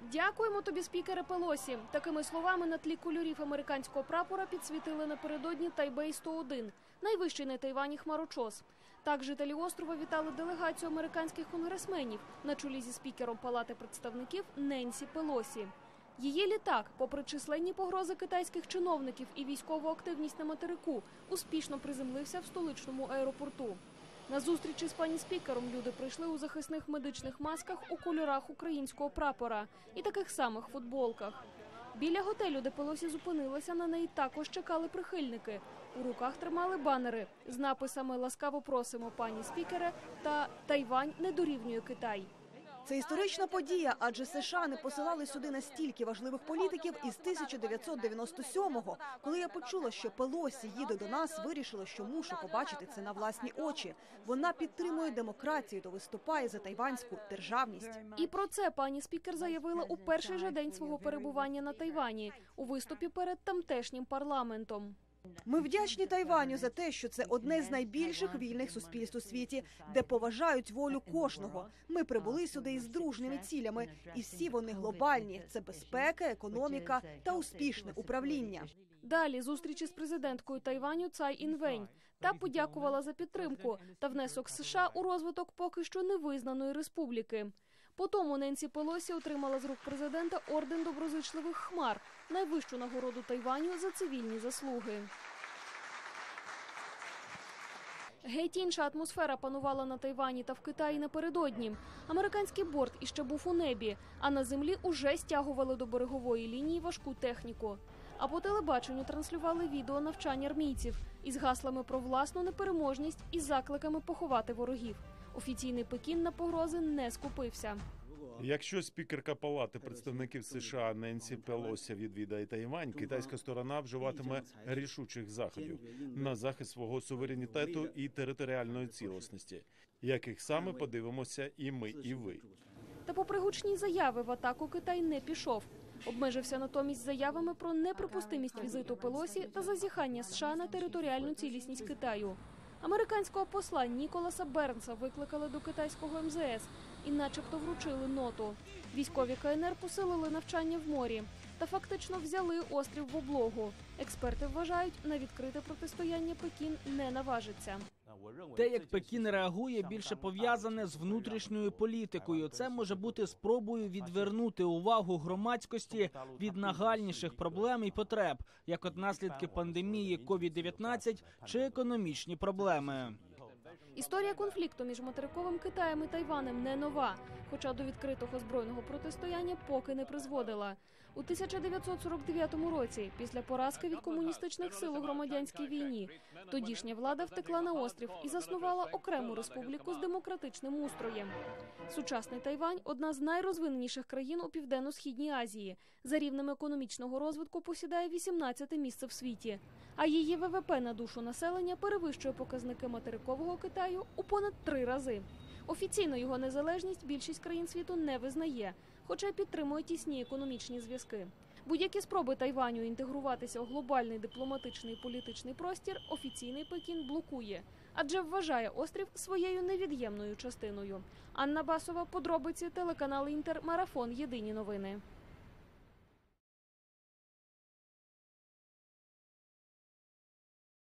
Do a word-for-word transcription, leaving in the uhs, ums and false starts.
Дякуємо тобі, спікере Пелосі. Такими словами на тлі кольорів американського прапора підсвітили напередодні Тайбей сто один, найвищий на Тайвані хмарочос. Так жителі острова вітали делегацію американських конгресменів на чолі зі спікером Палати представників Ненсі Пелосі. Її літак, попри численні погрози китайських чиновників і військову активність на материку, успішно приземлився в столичному аеропорту. На зустрічі з пані спікером люди прийшли у захисних медичних масках у кольорах українського прапора і таких самих футболках. Біля готелю, де Пелосі зупинилася, на неї також чекали прихильники. У руках тримали банери з написами «Ласкаво просимо, пані спікере» та «Тайвань не дорівнює Китай». Це історична подія, адже США не посилали сюди настільки важливих політиків із тисяча дев'ятсот дев'яносто сьомого. Коли я почула, що Пелосі їде до нас, вирішила, що мушу побачити це на власні очі. Вона підтримує демократію та виступає за тайванську державність. І про це пані спікер заявила у перший же день свого перебування на Тайвані у виступі перед тамтешнім парламентом. Ми вдячні Тайваню за те, що це одне з найбільших вільних суспільств у світі, де поважають волю кожного. Ми прибули сюди із дружніми цілями, і всі вони глобальні. Це безпека, економіка та успішне управління. Далі зустрічі з президенткою Тайваню Цай Інвень. Та подякувала за підтримку та внесок США у розвиток поки що невизнаної республіки. Потім Ненсі Пелосі отримала з рук президента орден доброзичливих хмар, найвищу нагороду Тайваню за цивільні заслуги. Геть інша атмосфера панувала на Тайвані та в Китаї напередодні. Американський борт іще був у небі, а на землі уже стягували до берегової лінії важку техніку. А по телебаченню транслювали відео навчань армійців із гаслами про власну непереможність і закликами поховати ворогів. Офіційний Пекін на погрози не скупився. Якщо спікерка Палати представників США Ненсі Пелосі відвідає Тайвань, китайська сторона вживатиме рішучих заходів на захист свого суверенітету і територіальної цілісності, яких саме подивимося і ми, і ви. Та попри гучні заяви в атаку Китай не пішов. Обмежився натомість заявами про неприпустимість візиту Пелосі та зазіхання США на територіальну цілісність Китаю. Американського посла Ніколаса Бернса викликали до китайського ем зе ес і начебто вручили ноту. Військові ка ен ер посилили навчання в морі та фактично взяли острів в облогу. Експерти вважають, на відкрите протистояння Пекін не наважиться. Те, як Пекін реагує, більше пов'язане з внутрішньою політикою. Це може бути спробою відвернути увагу громадськості від нагальніших проблем і потреб, як от наслідки пандемії ковід дев'ятнадцять чи економічні проблеми. Історія конфлікту між материковим Китаєм і Тайванем не нова, хоча до відкритого збройного протистояння поки не призводила. У тисяча дев'ятсот сорок дев'ятому році, після поразки від комуністичних сил у громадянській війні, тодішня влада втекла на острів і заснувала окрему республіку з демократичним устроєм. Сучасний Тайвань – одна з найрозвиненіших країн у Південно-Східній Азії. За рівнем економічного розвитку посідає вісімнадцяте місце в світі. А її ве ве пе на душу населення перевищує показники материкового Китаю у понад три рази. Офіційно його незалежність більшість країн світу не визнає, хоча й підтримує тісні економічні зв'язки. Будь-які спроби Тайваню інтегруватися у глобальний дипломатичний і політичний простір офіційний Пекін блокує, адже вважає острів своєю невід'ємною частиною. Анна Басова, подробиці, телеканал Інтер, Марафон, Єдині новини.